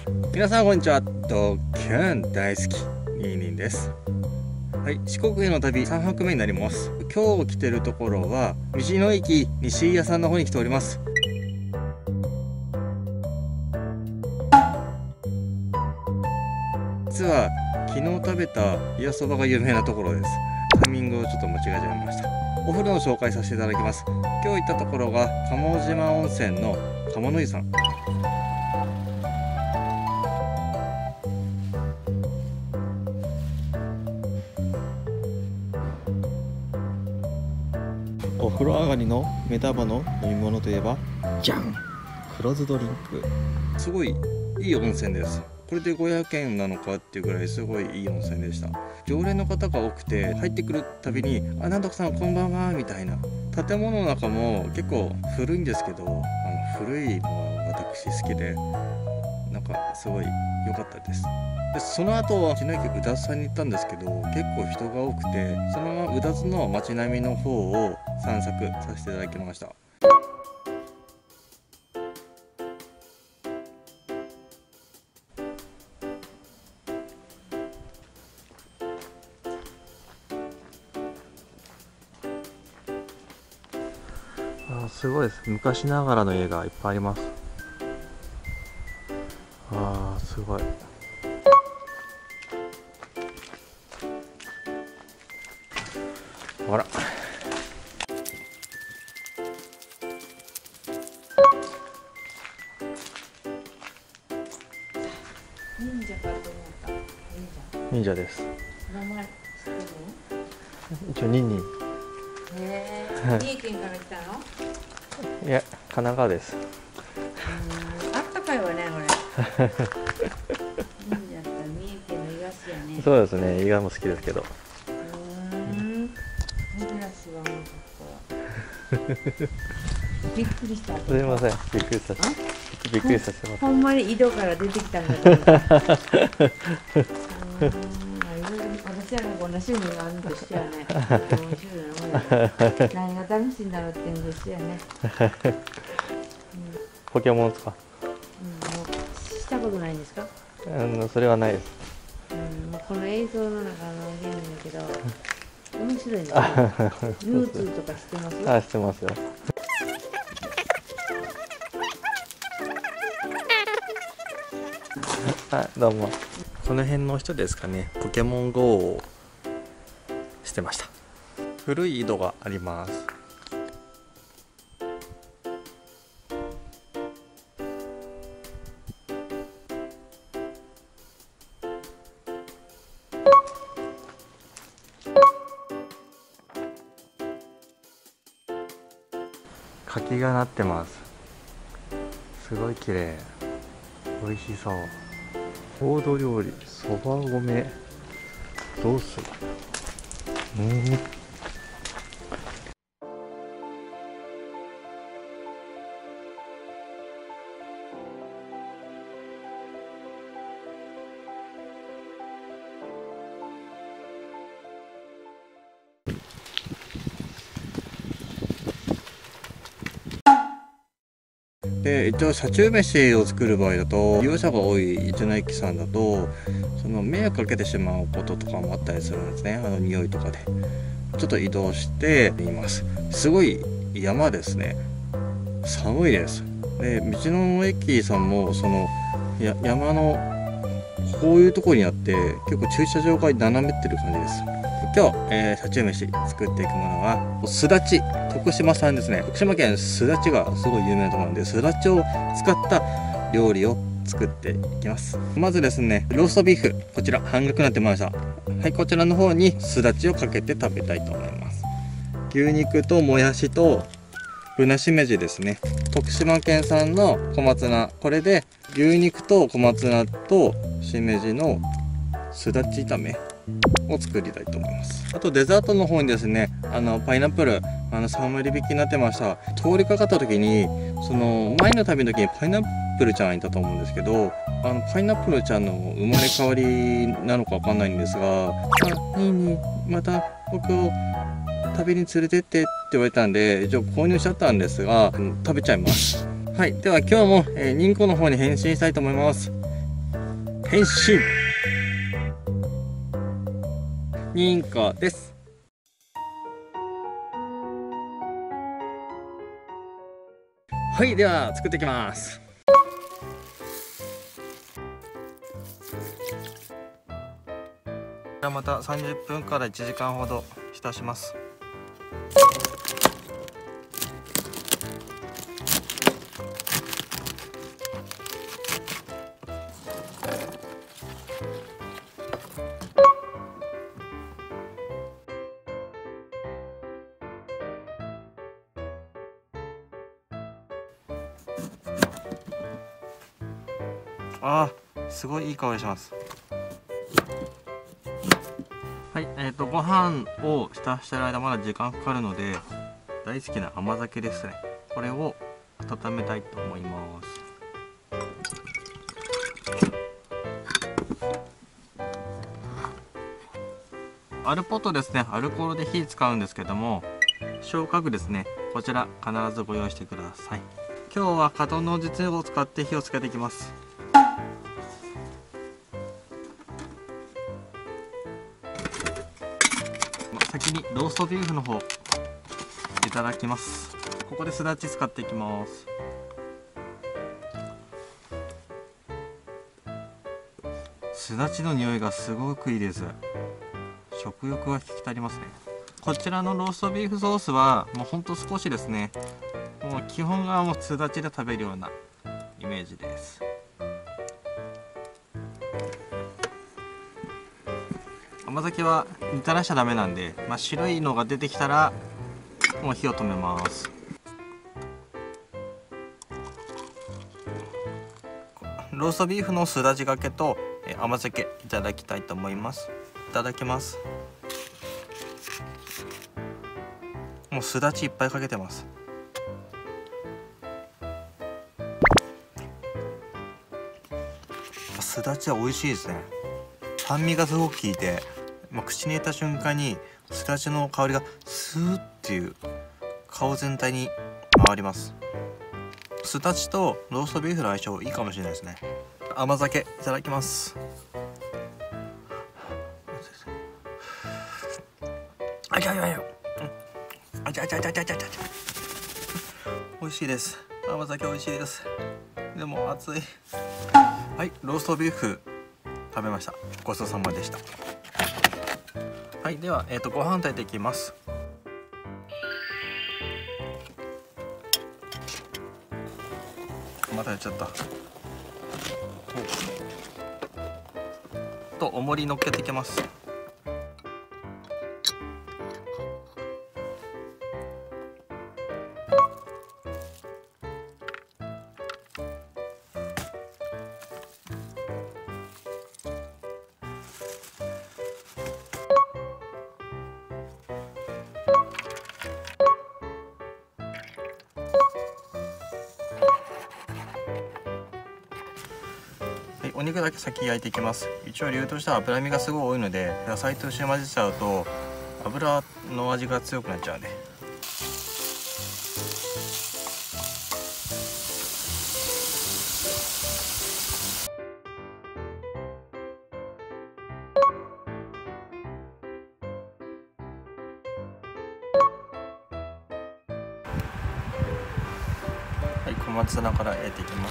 皆さんこんにちは。ドキャン大好きニーニーです。はい、四国への旅3泊目になります。今日来てるところは道の駅西井屋さんの方に来ております。実は昨日食べた冷やそばが有名なところです。タイミングをちょっと間違えちゃいました。お風呂の紹介させていただきます。今日行ったところが鴨島温泉の鴨の湯さん。お風呂上がりの目玉の飲み物といえばじゃん、黒酢ドリンク。すごいいい温泉です。これで500円なのかっていうぐらいすごいいい温泉でした。常連の方が多くて入ってくるたびに「あ、なんとかさんこんばんは」みたいな。建物の中も結構古いんですけど、古いのは私好きで、なんかすごい良かったです。でその後道の駅うだつさんに行ったんですけど、結構人が多くて、そのままうだつの街並みの方を散策させていただきました。すごいです。昔ながらの家がいっぱいあります。すごい。ほら。 忍者かと思った。 忍者です。 名前知って一応ニンニン。 る？三重県から来たの？ いや、神奈川です。 あったかいわね、これ。忍者って三重県のイワシやね。 そうですね、イガも好きですけど。 珍しいわ、もうちょっと。びっくりした。 すみません、びっくりさせて。びっくりさせてます。 ほんまに井戸から出てきたんだと思った。私はこんな趣味があるんとしてはね。面白いなもんや。何が楽しいんだろうって言うんですよね。 ポケモンですか？ もうしたことないんですか？ それはないです。 もうこの映像の中のゲームだけど面白いですね。ルーツとか知ってます？ あ、知ってますよ。どうも。この辺の人ですかね。ポケモン GO をしてました。古い井戸があります。柿がなってます。すごい綺麗。美味しそう。郷土料理、そば米、どうする？で一応車中飯を作る場合だと利用者が多い道の駅さんだとその迷惑かけてしまうこととかもあったりするんですね。匂いとかでちょっと移動しています。すごい山ですね。寒いです。で道の駅さんもその山のこういうところにあって結構駐車場が斜めってる感じです。今日、車中飯作っていくものはすだち、徳島産ですね。徳島県すだちがすごい有名なところなんで、すだちを使った料理を作っていきます。まずですね、ローストビーフ、こちら半額になってました。はい、こちらの方にすだちをかけて食べたいと思います。牛肉ともやしとぶなしめじですね。徳島県産の小松菜、これで牛肉と小松菜としめじのすだち炒めを作りたいと思います。あとデザートの方にですね、パイナップル3割引きになってました。通りかかった時にその前の旅の時にパイナップルちゃんいたと思うんですけど、パイナップルちゃんの生まれ変わりなのかわかんないんですが「ニーニーまた僕を旅に連れてって」って言われたんで一応購入しちゃったんですが、食べちゃいます。はい、では今日も、ニンコの方に変身したいと思います。 変身認可です。はい、では作っていきます。また30分から1時間ほど浸します。あー、すごいいい香りします。はい、ご飯を浸してる間まだ時間かかるので、大好きな甘酒ですね。これを温めたいと思います。アルポットですね、アルコールで火使うんですけども、消火具ですね、こちら必ずご用意してください。今日は火焔の実を使って火をつけていきます。先にローストビーフの方いただきます。ここですだち使っていきます。すだちの匂いがすごくいいです。食欲が引き立りますね。こちらのローストビーフソースはもうほんと少しですね。もう基本がもうすだちで食べるようなイメージです。甘酒は煮たらしちゃダメなんで、白いのが出てきたらもう火を止めます。ローストビーフのすだちがけと甘酒いただきたいと思います。いただきます。もうすだちいっぱいかけてます。すだちは美味しいですね。酸味がすごく効いて、口に入れた瞬間にすだちの香りがスーッっていう顔全体に回ります。すだちとローストビーフの相性いいかもしれないですね。甘酒いただきます。あちゃいやいや、あちゃあちゃあちゃあちゃあちゃあちゃ、美味しいです。甘酒美味しいです。でも熱い。はい、ローストビーフ食べました。ごちそうさまでした。はい、ではご飯炊いていきます。またやっちゃった。と重り乗っけていきます。お肉だけ先焼いていきます。一応理由としては脂身がすごい多いので、野菜と一緒に混ぜちゃうと油の味が強くなっちゃうんで。はい、小松菜から焼いていきます。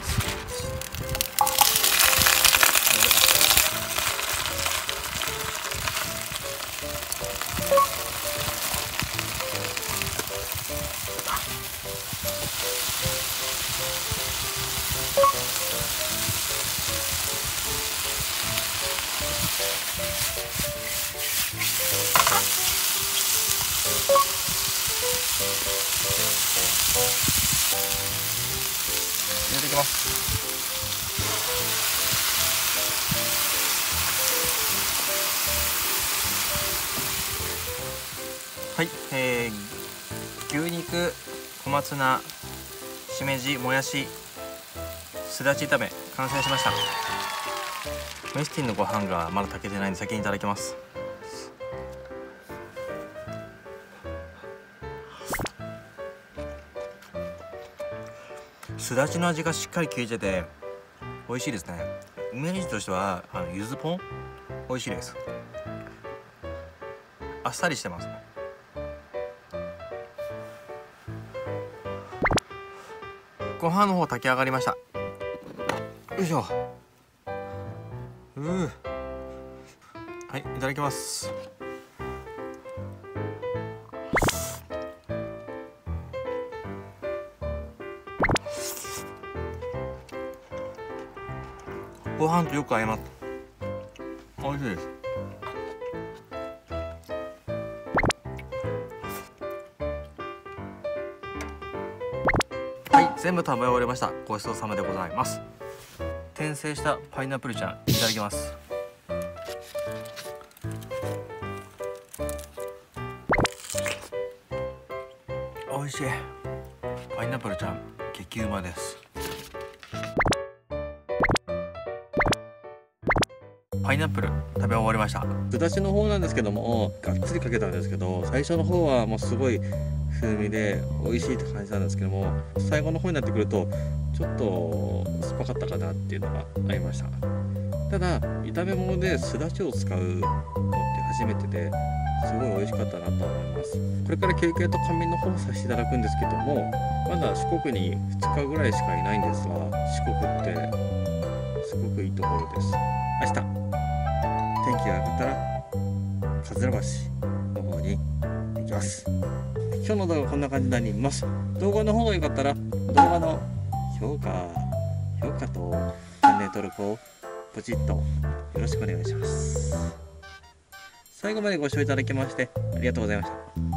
入れていきます。はい、牛肉、小松菜、しめじ、もやし、すだち炒め完成しました。メスティンのご飯がまだ炊けてないんで先にいただきます。すだちの味がしっかり効いてて美味しいですね。 イメージとしてはゆずポン美味しいです。あっさりしてます。ご飯の方炊き上がりました。よいしょ。はい、いただきます。ご飯とよく合います。美味しいです。はい、全部食べ終わりました。ごちそうさまでございます。転生したパイナップルちゃん、いただきます。美味しい。パイナップルちゃん激うまです。パイナップル食べ終わりました。すだちの方なんですけども、がっつりかけたんですけど、最初の方はもうすごい風味で美味しいって感じなんですけども、最後の方になってくるとちょっと酸っぱかったかなっていうのがありました。ただ炒め物ですだちを使うのって初めてですごい美味しかったなと思います。これから休憩と仮眠の方をさせていただくんですけども、まだ四国に2日ぐらいしかいないんですが、四国ってすごくいいところです。明日天気が良かったらかずら橋の方に行きます。今日の動画はこんな感じになります。動画の方が良かったら動画の評価とチャンネル登録をポチッとよろしくお願いします。最後までご視聴いただきましてありがとうございました。